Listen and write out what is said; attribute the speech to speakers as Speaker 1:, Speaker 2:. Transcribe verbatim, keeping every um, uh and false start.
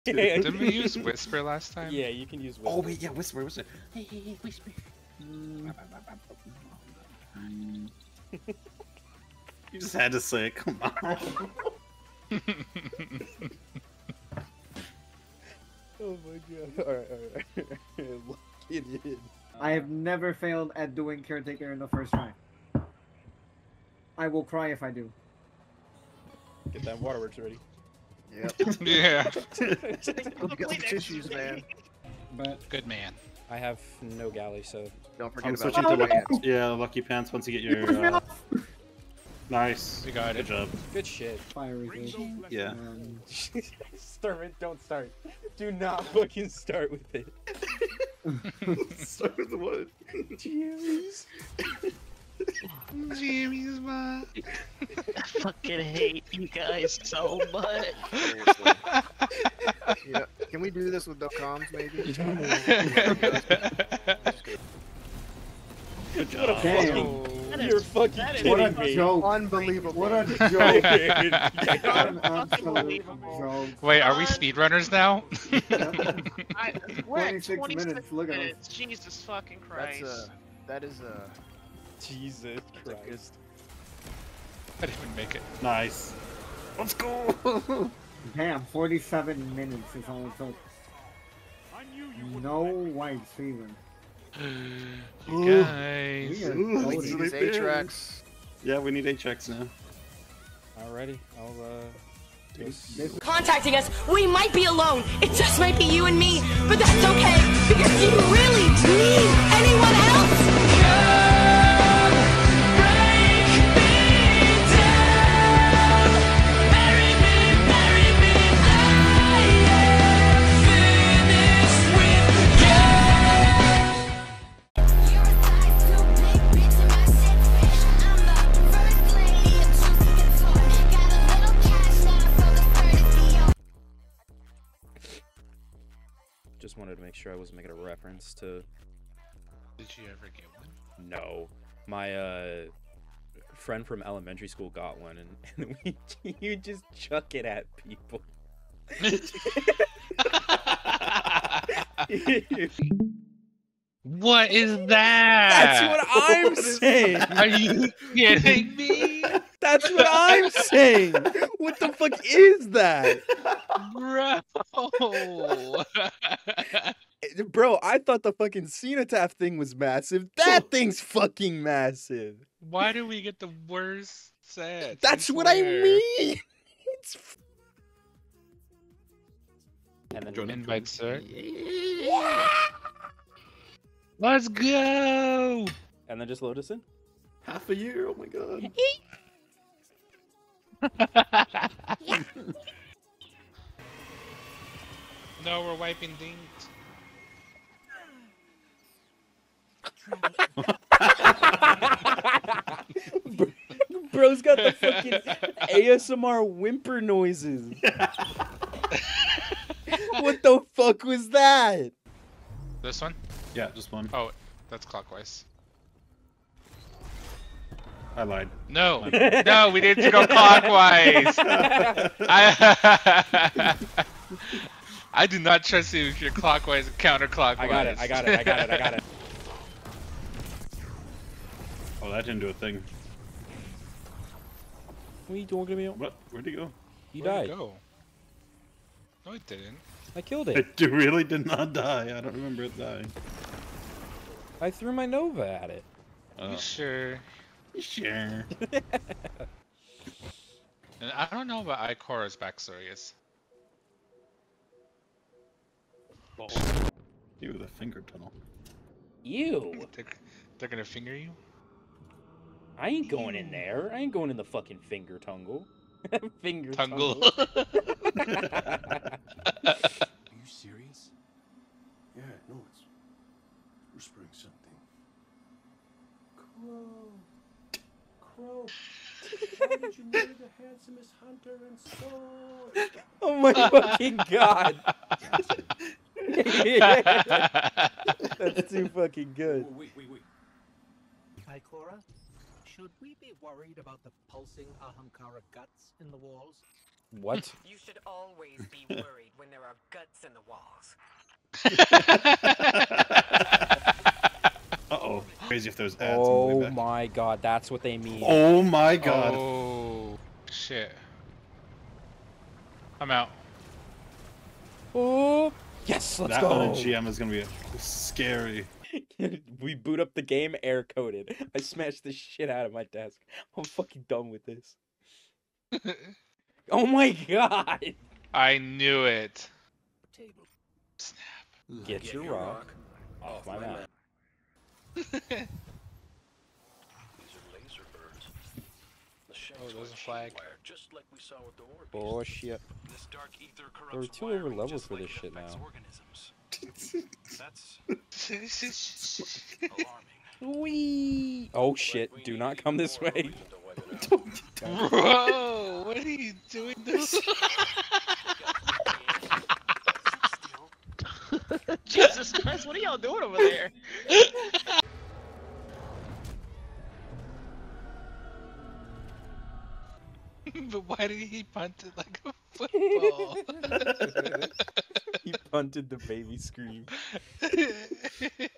Speaker 1: Didn't we use Whisper last time?
Speaker 2: Yeah, you can use Whisper.
Speaker 3: Oh wait, yeah, Whisper, Whisper. Hey, hey, hey, Whisper. You just had to say it, come on.
Speaker 2: Oh my god. Alright, alright. Lock it in.
Speaker 4: I have never failed at doing Caretaker in the first try. I will cry if I do.
Speaker 2: Get that waterworks ready.
Speaker 5: Yep.
Speaker 1: Yeah.
Speaker 5: You got some tissues, man.
Speaker 4: But
Speaker 1: Good man.
Speaker 2: I have no galley, so
Speaker 5: Don't forget
Speaker 3: I'm
Speaker 5: about
Speaker 3: switching to
Speaker 5: your
Speaker 3: lucky,
Speaker 5: pants.
Speaker 3: yeah, lucky pants once you get your. Uh... Nice.
Speaker 1: We got
Speaker 3: Good
Speaker 1: it.
Speaker 3: job.
Speaker 2: good shit.
Speaker 4: fire resist.
Speaker 3: Yeah.
Speaker 4: Um,
Speaker 2: Start it, don't start. Do not fucking start with it.
Speaker 3: Start with the wood.
Speaker 2: Jeez.
Speaker 1: Jimmy's mom.
Speaker 6: I fucking hate you guys so much.
Speaker 5: Seriously. Yeah. Can we do this with the comms, maybe?
Speaker 3: Good job.
Speaker 4: Damn.
Speaker 6: That
Speaker 2: You're
Speaker 6: is-
Speaker 2: fucking
Speaker 6: that is
Speaker 4: What a
Speaker 2: kidding me.
Speaker 4: joke.
Speaker 5: Unbelievable.
Speaker 4: What a joke. An absolute
Speaker 6: Unbelievable.
Speaker 4: joke.
Speaker 1: Wait, are we speedrunners now?
Speaker 6: I, we're at
Speaker 4: twenty-six
Speaker 6: twenty-six
Speaker 4: minutes, look at us.
Speaker 6: minutes. Jesus fucking Christ.
Speaker 5: That's uh, that is uh,
Speaker 2: Jesus Christ.
Speaker 1: I didn't even make it.
Speaker 3: Nice. Let's go.
Speaker 4: Damn, forty-seven minutes is all it took. No whites either.
Speaker 1: You
Speaker 4: We
Speaker 1: guys.
Speaker 4: are
Speaker 3: Ooh,
Speaker 4: goated.
Speaker 3: it's
Speaker 5: these A-Tracks.
Speaker 3: Yeah, we need H X now.
Speaker 2: Alrighty, I'll uh.
Speaker 4: This is
Speaker 7: contacting us. We might be alone. It just might be you and me, but that's okay because do you really need anyone else?
Speaker 2: Just wanted to make sure I wasn't making a reference to.
Speaker 1: Did you ever get one?
Speaker 2: No. My uh friend from elementary school got one, and, and we you just chuck it at people.
Speaker 1: What is that?
Speaker 2: That's what I'm saying.
Speaker 1: Are you kidding me?
Speaker 2: That's what I'm saying. What the fuck is that?
Speaker 1: Bro.
Speaker 2: Bro, I thought the fucking Cenotaph thing was massive. That thing's fucking massive.
Speaker 1: Why do we get the worst sets?
Speaker 2: That's what I
Speaker 1: swear.
Speaker 2: mean. It's and then
Speaker 1: Invite sir. Let's go.
Speaker 2: and then just load us in.
Speaker 3: Half a year. Oh my god.
Speaker 1: No, we're wiping things.
Speaker 2: Bro's got the fucking A S M R whimper noises. What the fuck was that?
Speaker 1: This one?
Speaker 3: Yeah, just one.
Speaker 1: Oh, that's clockwise.
Speaker 3: I lied.
Speaker 1: No, no, we need to go clockwise. I, I do not trust you if you're clockwise and counterclockwise.
Speaker 2: I got it, I got it, I got it, I got it.
Speaker 3: Oh, that didn't do a thing.
Speaker 2: What are you talking about?
Speaker 3: What? Where'd he go?
Speaker 2: You
Speaker 1: Where'd it
Speaker 2: died.
Speaker 1: go? No, it didn't.
Speaker 2: I killed it.
Speaker 3: It really did not die. I don't remember it dying.
Speaker 2: I threw my Nova at it.
Speaker 3: Oh,
Speaker 1: You sure?
Speaker 3: sure.
Speaker 1: And I don't know what Ikora's backstory is.
Speaker 3: You with a finger tunnel.
Speaker 2: Ew.
Speaker 1: They're, they're gonna finger you?
Speaker 2: I ain't going in there. I ain't going in the fucking finger tungle. Finger
Speaker 1: Tungle.
Speaker 2: tungle.
Speaker 8: Are you serious? Yeah, no, it's whispering something. Crow, Crow, why did you marry the handsomest hunter and sword?
Speaker 2: Oh my fucking god. That's too fucking good.
Speaker 8: Oh, wait, wait, wait.
Speaker 9: Ikora, should we be worried about the pulsing Ahamkara guts in the walls?
Speaker 2: What?
Speaker 7: You should always be worried when there are guts in the walls.
Speaker 3: Uh oh. Crazy if there's ads.
Speaker 2: Oh
Speaker 3: on the way back.
Speaker 2: my god, that's what they mean.
Speaker 3: Oh my god.
Speaker 1: Oh shit. I'm out.
Speaker 2: Oh, yes, let's
Speaker 3: that
Speaker 2: go.
Speaker 3: on a G M is gonna be scary.
Speaker 2: We boot up the game air coded. I smashed the shit out of my desk. I'm fucking done with this. Oh my god.
Speaker 1: I knew it. Snap.
Speaker 2: Get your rock off my map.
Speaker 1: Oh, there's a flag.
Speaker 2: Oh shit. There were two over levels for this shit now. Wee. Oh shit, do not come this way.
Speaker 1: Bro, what are you doing this?
Speaker 6: Jesus Christ, what are y'all doing over there?
Speaker 1: But why did he punt it like a football?
Speaker 2: He punted the baby scream.